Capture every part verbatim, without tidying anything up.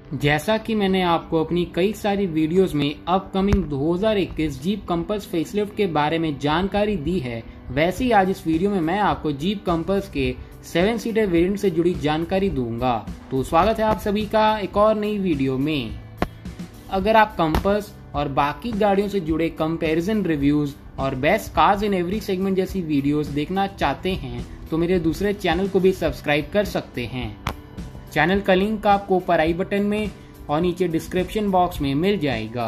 जैसा कि मैंने आपको अपनी कई सारी वीडियोस में अपकमिंग दो हज़ार इक्कीस जीप कंपास फेसलिफ्ट के बारे में जानकारी दी है, वैसे ही आज इस वीडियो में मैं आपको जीप कंपास के सेवन सीटर वेरिएंट से जुड़ी जानकारी दूंगा। तो स्वागत है आप सभी का एक और नई वीडियो में। अगर आप कंपास और बाकी गाड़ियों से जुड़े कंपैरिजन रिव्यूज और best cars in every segment जैसी वीडियोस देखना चाहते हैं तो मेरे दूसरे चैनल को भी सब्सक्राइब कर सकते हैं। चैनल का लिंक आपको ऊपर आई बटन में और नीचे डिस्क्रिप्शन बॉक्स में मिल जाएगा।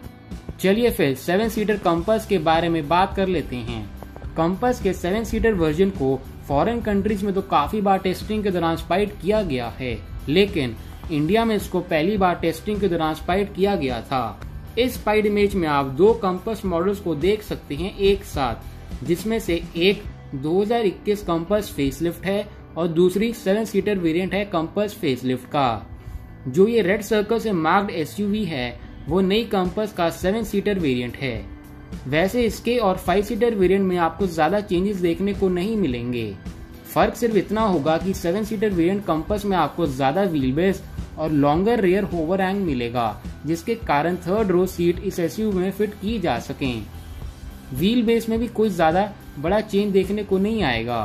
चलिए फिर सेवन सीटर कंपास के बारे में बात कर लेते हैं। कंपास के सेवन सीटर वर्जन को फॉरेन कंट्रीज में तो काफी बार टेस्टिंग के दौरान स्पाइट किया गया है, लेकिन इंडिया में इसको पहली बार टेस्टिंग के दौरान स्पाइट किया गया था। इस स्पाइट इमेज में आप दो कंपास मॉडल्स को देख सकते हैं एक साथ, जिसमें से एक दो हज़ार इक्कीस कंपास फेसलिफ्ट है और दूसरी सेवन सीटर वेरिएंट है कंपास फेसलिफ्ट का। जो ये रेड सर्कल से मार्क्ड एसयूवी है वो नई कंपास का सेवन सीटर वेरिएंट है। वैसे इसके और फाइव सीटर वेरिएंट में आपको ज्यादा चेंजेस देखने को नहीं मिलेंगे। फर्क सिर्फ इतना होगा कि सेवन सीटर वेरिएंट कंपास में आपको ज्यादा व्हील बेस और लॉन्गर रियर होवर हैंग मिलेगा, जिसके कारण थर्ड रो सीट इस एसयूवी में फिट की जा सकें। व्हील बेस में भी कोई ज्यादा बड़ा चेंज देखने को नहीं आएगा।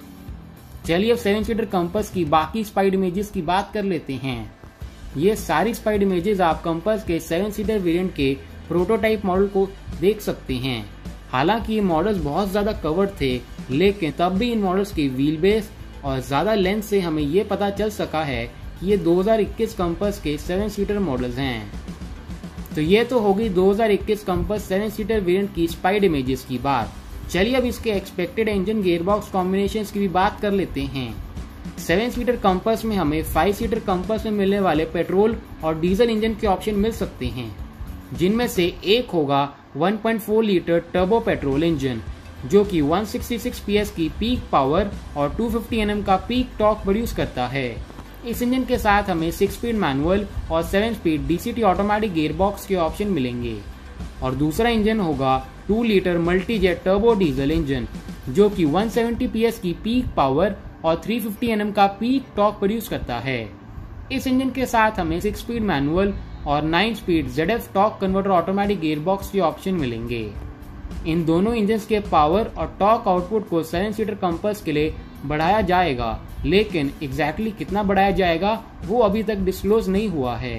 चलिए अब सेवन सीटर कंपास की बाकी स्पाइड इमेजेस की बात कर लेते हैं। ये सारी स्पाइड इमेजेस आप कंपास के सेवन सीटर वेरिएंट के प्रोटोटाइप मॉडल को देख सकते हैं। हालांकि ये मॉडल्स बहुत ज्यादा कवर्ड थे, लेकिन तब भी इन मॉडल्स के व्हील बेस और ज्यादा लेंथ से हमें ये पता चल सका है कि ये दो हज़ार इक्कीस कंपास के सेवन सीटर मॉडल्स हैं। तो ये तो होगी दो हज़ार इक्कीस कंपास सेवन सीटर वेरिएंट की स्पाइड इमेजेस की बात। चलिए अब इसके एक्सपेक्टेड इंजन गियरबॉक्स कॉम्बिनेशंस की भी बात कर लेते हैं। सेवन सीटर कंपास में हमें फाइव सीटर कंपास में मिलने वाले पेट्रोल और डीजल इंजन के ऑप्शन मिल सकते हैं, जिनमें से एक होगा one point four litre turbo petrol engine, जो कि वन सिक्सटी सिक्स पीएस की पीक पावर और टू फिफ्टी एनएम का पीक टॉर्क प्रोड्यूस करता है। इस इंजन के साथ हमें सिक्स स्पीड मैनुअल और seven speed DCT automatic gearbox के ऑप्शन मिलेंगे। और दूसरा इंजन होगा two litre Multijet turbo diesel engine, जो कि वन सेवेंटी पीएस की पीक पावर और थ्री फिफ्टी एनएम का पीक टॉर्क प्रोड्यूस करता है। इस इंजन के साथ हमें सिक्स स्पीड मैनुअल और nine speed ZF torque converter automatic gearbox के ऑप्शन मिलेंगे। इन दोनों इंजन्स के पावर और टॉर्क आउटपुट को सेवन सीटर कंपास के लिए बढ़ाया जाएगा, लेकिन एग्जैक्टली कितना बढ़ाया जाएगा वो अभी तक डिस्क्लोज नहीं हुआ है।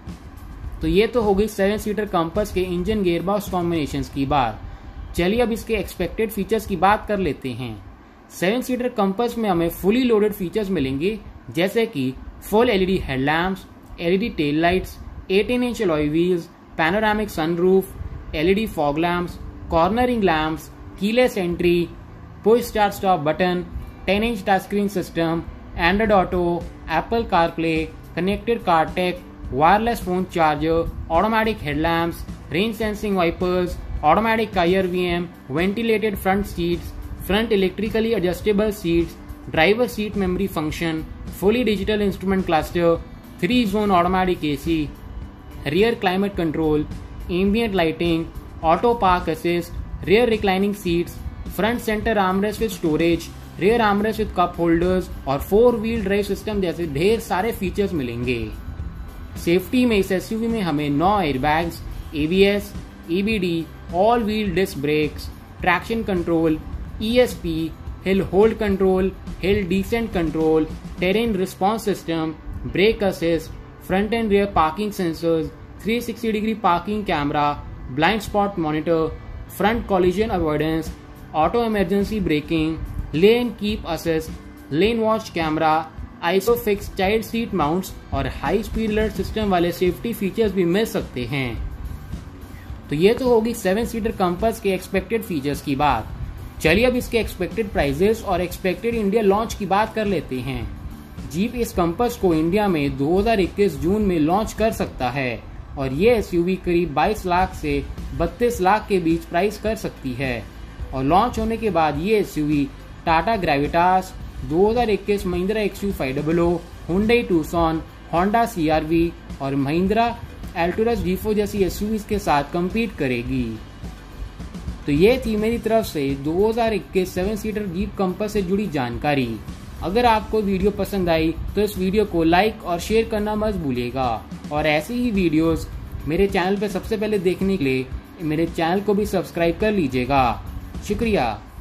तो ये तो हो गई सेवन सीटर कंपास के इंजन गियरबॉक्स कॉम्बिनेशंस की बात। चलिए अब इसके एक्सपेक्टेड फीचर्स की बात कर लेते हैं। सेवन सीटर कंपास में हमें फुली लोडेड फीचर्स मिलेंगे, जैसे कि full LED headlamps, LED tail lights, eighteen inch alloy wheels, panoramic sunroof, LED fog lamps, cornering lamps, keyless entry, push start stop button, ten inch touch screen system, Android auto, Apple CarPlay, connected car tech, wireless phone charger, automatic headlamps, rain sensing wipers, automatic tyre VM, ventilated front seats, front electrically adjustable seats, driver seat memory function, fully digital instrument cluster, three zone automatic AC, rear climate control, ambient lighting, auto park assist, rear reclining seats, front centre armrest with storage, rear armrest with cup holders और four wheel drive system जैसे ढेर सारे features मिलेंगे। Safety में इस SUV में हमें नौ airbags, ABS, EBD, all wheel disc brakes, traction control, ESP, hill hold control, hill descent control, terrain response system, brake assist, front and rear parking sensors, three sixty degree parking camera, blind spot monitor, front collision avoidance, auto emergency braking, lane keep assist, lane watch camera, ISOFIX child seat mounts और high speed alert system वाले safety features भी मिल सकते हैं। तो ये तो होगी सेवन सीटर कंपास के एक्सपेक्टेड फीचर्स की बात। चलिए अब इसके एक्सपेक्टेड प्राइजेस और एक्सपेक्टेड इंडिया लॉन्च की बात कर लेते हैं। जीप इस कंपास को इंडिया में दो हज़ार इक्कीस जून में लॉन्च कर सकता है और ये एसयूवी करीब बाईस लाख से बत्तीस लाख के बीच प्राइस कर सकती है। और लॉन्च होने के बाद ये एसयूवी टाटा ग्रेविटास, दो हज़ार इक्कीस Mahindra X U five hundred, Hyundai Tucson, Honda CRV और महिंद्रा एल्टुरस डी फोर जैसी एसयूवीज के साथ कम्पीट करेगी। तो ये थी मेरी तरफ से दो हज़ार इक्कीस सेवन सीटर जीप कंपास से जुड़ी जानकारी। अगर आपको वीडियो पसंद आई तो इस वीडियो को लाइक और शेयर करना मत भूलिएगा। और ऐसे ही वीडियोस मेरे चैनल पर सबसे पहले देखने के लिए मेरे चैनल को भी सब्सक्राइब कर लीजिएगा। शुक्रिया।